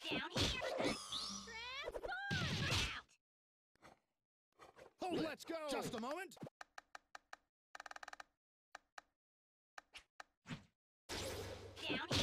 Down here. Transform! Out! Oh, let's go! Just a moment. Down here.